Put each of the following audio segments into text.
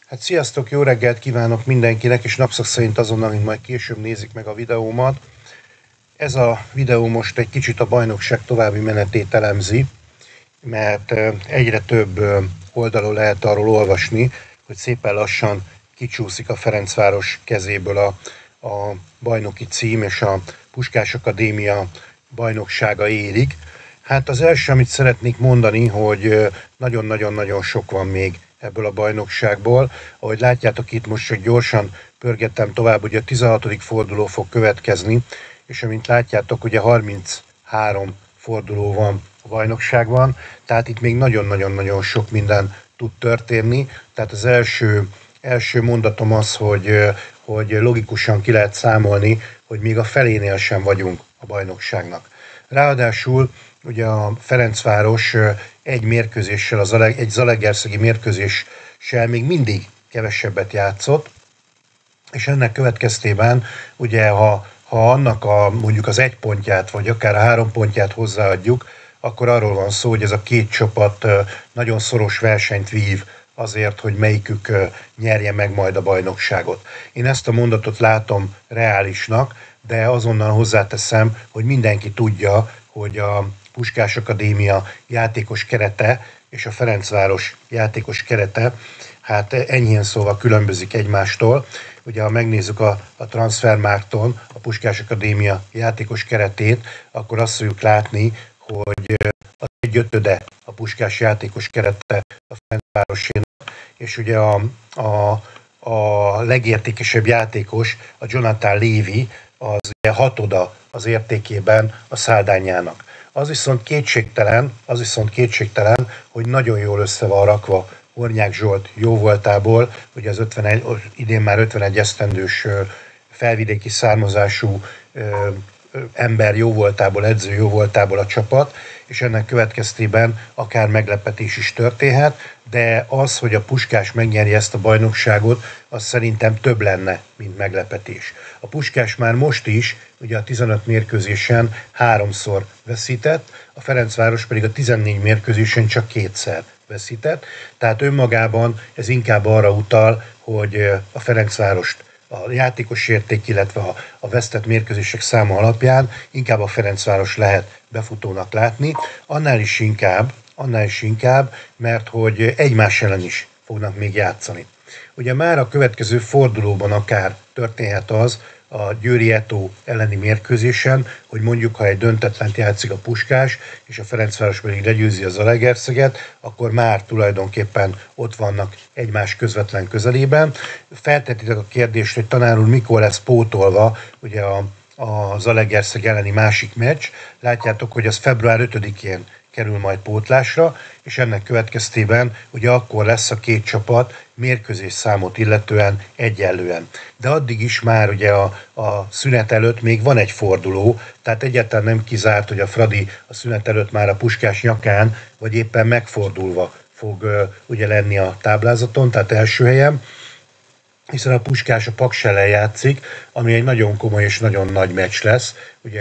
Hát sziasztok, jó reggelt kívánok mindenkinek, és napszak szerint azonnal, mint majd később nézik meg a videómat. Ez a videó most egy kicsit a bajnokság további menetét elemzi, mert egyre több oldalon lehet arról olvasni, hogy szépen lassan kicsúszik a Ferencváros kezéből a bajnoki cím, és a Puskás Akadémia bajnoksága érik. Hát az első, amit szeretnék mondani, hogy nagyon-nagyon-nagyon sok van még ebből a bajnokságból. Ahogy látjátok, itt most csak gyorsan pörgettem tovább, ugye a 16. forduló fog következni, és amint látjátok, ugye 33 forduló van a bajnokságban, tehát itt még nagyon-nagyon-nagyon sok minden tud történni. Tehát az első mondatom az, hogy logikusan ki lehet számolni, hogy még a felénél sem vagyunk a bajnokságnak. Ráadásul ugye a Ferencváros egy mérkőzéssel, egy zalaegerszegi mérkőzéssel még mindig kevesebbet játszott, és ennek következtében ugye ha annak mondjuk az 1 pontját, vagy akár a 3 pontját hozzáadjuk, akkor arról van szó, hogy ez a két csapat nagyon szoros versenyt vív azért, hogy melyikük nyerje meg majd a bajnokságot. Én ezt a mondatot látom reálisnak, de azonnal hozzáteszem, hogy mindenki tudja, hogy a Puskás Akadémia játékos kerete és a Ferencváros játékos kerete, hát enyhén szóval különbözik egymástól. Ugye ha megnézzük a Transfermarkton a Puskás Akadémia játékos keretét, akkor azt fogjuk látni, hogy az 1/5 a Puskás játékos kerete a Ferencvárosénak, és ugye a legértékesebb játékos, a Jonathan Lévy, az ugye 6 az értékében a Száldányának. Az viszont kétségtelen, hogy nagyon jól össze van rakva Hornyák Zsolt jóvoltából, ugye az idén már 51 esztendős felvidéki származású ember jóvoltából, edző jóvoltából a csapat, és ennek következtében akár meglepetés is történhet, de az, hogy a Puskás megnyerje ezt a bajnokságot, az szerintem több lenne, mint meglepetés. A Puskás már most is, ugye a 15 mérkőzésen 3-szor veszített, a Ferencváros pedig a 14 mérkőzésen csak 2-szer veszített, tehát önmagában ez inkább arra utal, hogy a Ferencvárost a játékos érték, illetve a vesztett mérkőzések száma alapján inkább a Ferencváros lehet befutónak látni, annál is inkább, mert hogy egymás ellen is fognak még játszani. Ugye már a következő fordulóban akár történhet az, a Győri Eto elleni mérkőzésen, hogy mondjuk, ha egy döntetlent játszik a Puskás, és a Ferencváros pedig legyőzi a Zalaegerszeget, akkor már tulajdonképpen ott vannak egymás közvetlen közelében. Feltettétek a kérdést, hogy tanár úr, mikor lesz pótolva ugye a Zalaegerszeg elleni másik meccs. Látjátok, hogy az február 5-én kerül majd pótlásra, és ennek következtében ugye akkor lesz a két csapat mérkőzés számot illetően egyenlően. De addig is már ugye a szünet előtt még van egy forduló, tehát egyáltalán nem kizárt, hogy a Fradi a szünet előtt már a Puskás nyakán, vagy éppen megfordulva fog ugye lenni a táblázaton, tehát első helyen, hiszen a Puskás a Paks ellen játszik, ami egy nagyon komoly és nagyon nagy meccs lesz. Ugye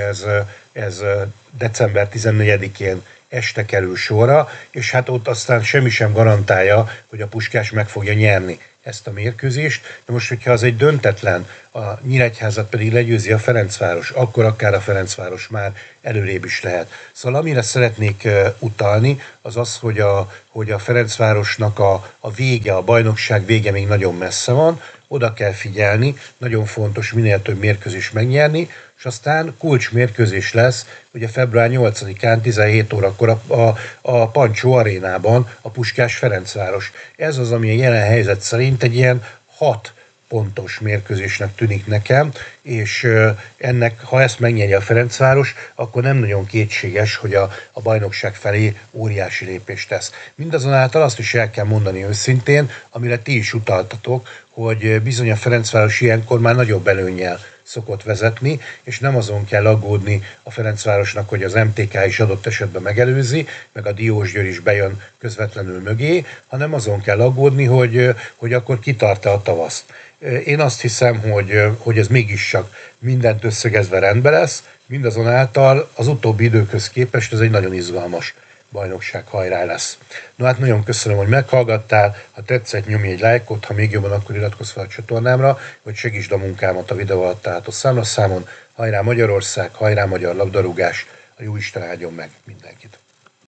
ez december 14-én este kerül sorra, és hát ott aztán semmi sem garantálja, hogy a Puskás meg fogja nyerni ezt a mérkőzést. De most, hogyha az egy döntetlen, a Nyíregyházat pedig legyőzi a Ferencváros, akkor akár a Ferencváros már előrébb is lehet. Szóval amire szeretnék utalni, az az, hogy a Ferencvárosnak a vége, a bajnokság vége még nagyon messze van, oda kell figyelni, nagyon fontos minél több mérkőzést megnyerni, és aztán kulcsmérkőzés lesz, ugye február 8-án 17 órakor a Pancsó arénában a Puskás Ferencváros. Ez az, ami a jelen helyzet szerint egy ilyen 6 pontos mérkőzésnek tűnik nekem, és ennek, ha ezt megnyeri a Ferencváros, akkor nem nagyon kétséges, hogy a bajnokság felé óriási lépést tesz. Mindazonáltal azt is el kell mondani őszintén, amire ti is utaltatok, hogy bizony a Ferencváros ilyenkor már nagyobb előnnyel szokott vezetni, és nem azon kell aggódni a Ferencvárosnak, hogy az MTK is adott esetben megelőzi, meg a Diósgyőr is bejön közvetlenül mögé, hanem azon kell aggódni, hogy akkor kitart-e a tavaszt. Én azt hiszem, hogy ez mégis csak mindent összegezve rendben lesz, mindazonáltal az utóbbi időkhöz képest ez egy nagyon izgalmas bajnokság hajrá lesz. No hát nagyon köszönöm, hogy meghallgattál, ha tetszett, nyomj egy lájkot, ha még jobban, akkor iratkozz fel a csatornámra, hogy segítsd a munkámat a videó alatt található számlaszámon. Hajrá Magyarország, hajrá magyar labdarúgás, a Jóisten áldjon meg mindenkit!